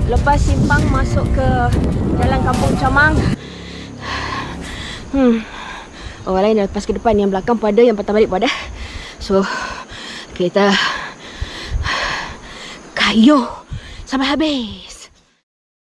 lepas simpang masuk ke jalan kampung Chamang. Orang lain dah lepas ke depan, yang belakang pada, yang patah balik pada. So kita kayuh sampai habis.